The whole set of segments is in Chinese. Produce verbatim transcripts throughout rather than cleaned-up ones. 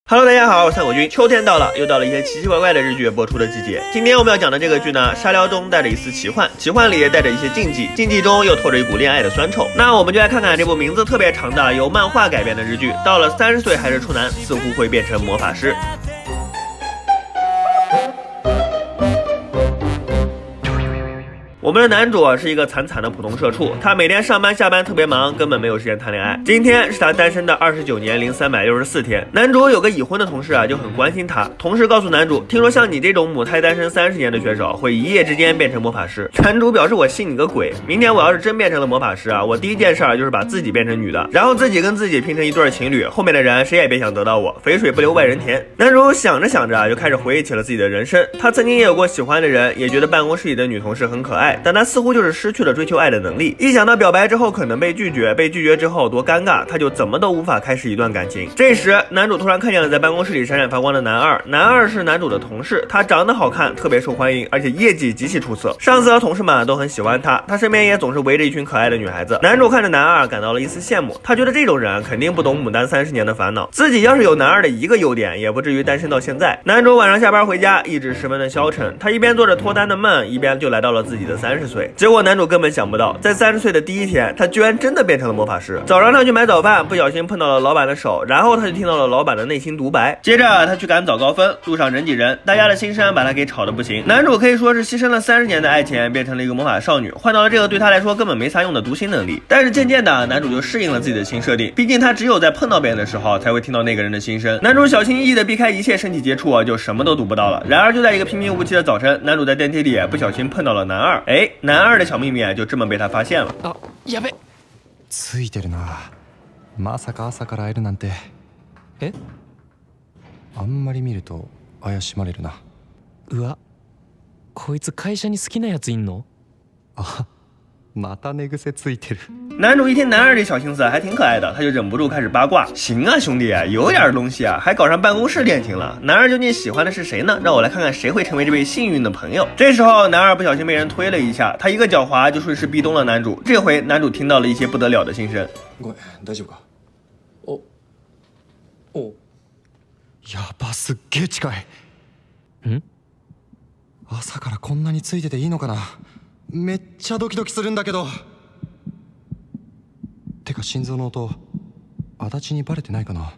Hello， 大家好，我是蔡国军。秋天到了，又到了一些奇奇怪怪的日剧播出的季节。今天我们要讲的这个剧呢，沙雕中带着一丝奇幻，奇幻里也带着一些禁忌，禁忌中又透着一股恋爱的酸臭。那我们就来看看这部名字特别长的由漫画改编的日剧，到了三十岁还是处男，似乎会变成魔法师。我们的男主啊是一个惨惨的普通社畜，他每天上班下班特别忙，根本没有时间谈恋爱。今天是他单身的二十九年零三百六十四天。男主有个已婚的同事啊，就很关心他。同事告诉男主，听说像你这种母胎单身三十年的选手，会一夜之间变成魔法师。男主表示我信你个鬼！明天我要是真变成了魔法师啊，我第一件事儿就是把自己变成女的，然后自己跟自己拼成一对情侣，后面的人谁也别想得到我，肥水不流外人田。男主想着想着啊，就开始回忆起了自己的人生。他曾经也有过喜欢的人，也觉得办公室里的女同事很可爱。但他似乎就是失去了追求爱的能力，一想到表白之后可能被拒绝，被拒绝之后多尴尬，他就怎么都无法开始一段感情。这时男主突然看见了在办公室里闪闪发光的男二，男二是男主的同事，他长得好看，特别受欢迎，而且业绩极其出色，上司和同事们都很喜欢他，他身边也总是围着一群可爱的女孩子。男主看着男二感到了一丝羡慕，他觉得这种人肯定不懂牡丹三十年的烦恼，自己要是有男二的一个优点，也不至于单身到现在。男主晚上下班回家，意志十分的消沉，他一边做着脱单的梦，一边就来到了自己的三十岁。结果男主根本想不到，在三十岁的第一天，他居然真的变成了魔法师。早上他去买早饭，不小心碰到了老板的手，然后他就听到了老板的内心独白。接着他去赶早高峰，路上人挤人，大家的心声把他给吵得不行。男主可以说是牺牲了三十年的爱情，变成了一个魔法少女，换到了这个对他来说根本没啥用的读心能力。但是渐渐的，男主就适应了自己的新设定，毕竟他只有在碰到别人的时候，才会听到那个人的心声。男主小心翼翼的避开一切身体接触，就什么都读不到了。然而就在一个平平无奇的早晨，男主在电梯里不小心碰到了男二，哎，男二的小秘密就这么被他发现了。 あ、やべ。 ついてるな。まさか朝から会えるなんて。 え？ あんまり見ると怪しまれるな。 うわ、こいつ会社に好きなやついんの？ あ、また寝癖ついてる。 男主一听男二这小心思还挺可爱的，他就忍不住开始八卦。行啊，兄弟啊，有点东西啊，还搞上办公室恋情了。男二究竟喜欢的是谁呢？让我来看看谁会成为这位幸运的朋友。这时候男二不小心被人推了一下，他一个脚滑就顺势壁咚了男主。这回男主听到了一些不得了的心声。 ごめん、大丈夫か？ お、お、 やば、すっげえ近い。 ん？ 朝からこんなについてていいのかな？めっちゃドキドキするんだけど。てか心臓の音、足立にバレてないかな？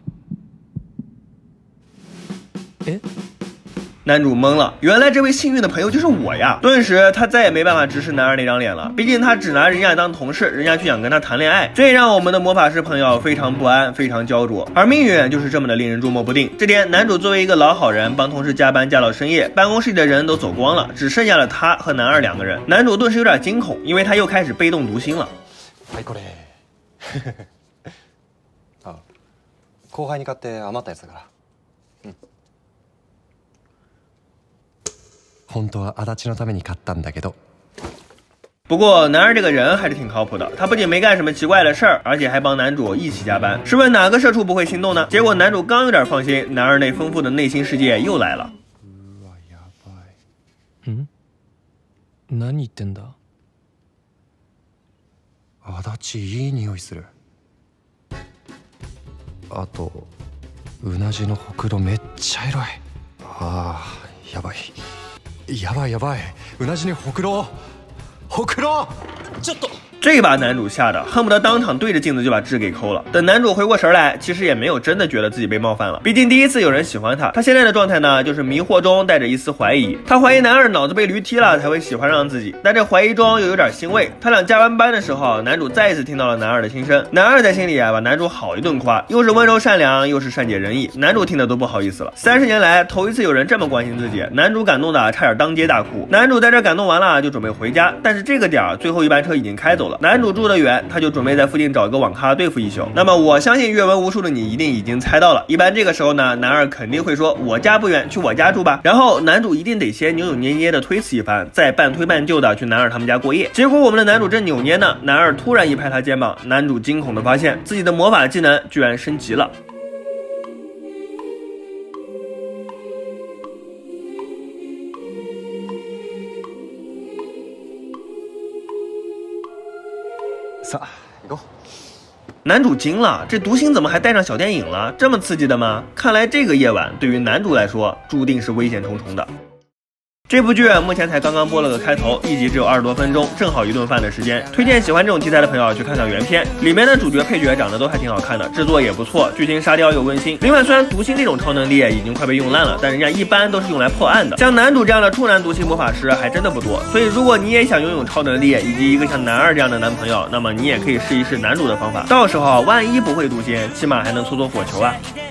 え？ 男主懵了，原来这位幸运的朋友就是我呀！顿时他再也没办法直视男二那张脸了，毕竟他只拿人家当同事，人家却想跟他谈恋爱，这让我们的魔法师朋友非常不安，非常焦灼。而命运就是这么的令人捉摸不定。这天，男主作为一个老好人，帮同事加班加到深夜，办公室里的人都走光了，只剩下了他和男二两个人。男主顿时有点惊恐，因为他又开始被动读心了。 はい、これ。あ、後輩に買って余ったやつだから。うん。本当は足立のために買ったんだけど。 不过男二这个人还是挺靠谱的，他不仅没干什么奇怪的事儿，而且还帮男主一起加班。试问哪个社畜不会心动呢？结果男主刚有点放心，男二那丰富的内心世界又来了。 うわ、やばい。 ん？何言ってんだ？ 足立いい匂いする。あとうなじのほくろめっちゃエロい。あー、やばいやばいやばい、うなじにほくろほくろ。ちょっと这把男主吓得恨不得当场对着镜子就把痣给抠了。等男主回过神来，其实也没有真的觉得自己被冒犯了，毕竟第一次有人喜欢他。他现在的状态呢，就是迷惑中带着一丝怀疑。他怀疑男二脑子被驴踢了才会喜欢上自己，但这怀疑中又有点欣慰。他俩加完班的时候，男主再一次听到了男二的心声。男二在心里啊，把男主好一顿夸，又是温柔善良，又是善解人意，男主听得都不好意思了。三十年来头一次有人这么关心自己，男主感动的差点当街大哭。男主在这感动完了就准备回家，但是这个点儿最后一班车已经开走了，男主住得远，他就准备在附近找一个网咖对付一宿。那么我相信阅文无数的你一定已经猜到了，一般这个时候呢，男二肯定会说我家不远，去我家住吧。然后男主一定得先扭扭捏捏的推辞一番，再半推半就的去男二他们家过夜。结果我们的男主正扭捏呢，男二突然一拍他肩膀，男主惊恐的发现自己的魔法技能居然升级了。 さあ行こう。 男主惊了，这读心怎么还带上小电影了？这么刺激的吗？看来这个夜晚对于男主来说，注定是危险重重的。这部剧目前才刚刚播了个开头，一集只有二十多分钟，正好一顿饭的时间。推荐喜欢这种题材的朋友去看看原片，里面的主角配角长得都还挺好看的，制作也不错，剧情沙雕又温馨。另外，虽然读心这种超能力已经快被用烂了，但人家一般都是用来破案的。像男主这样的处男读心魔法师还真的不多，所以如果你也想拥有超能力以及一个像男二这样的男朋友，那么你也可以试一试男主的方法。到时候万一不会读心，起码还能搓搓火球啊。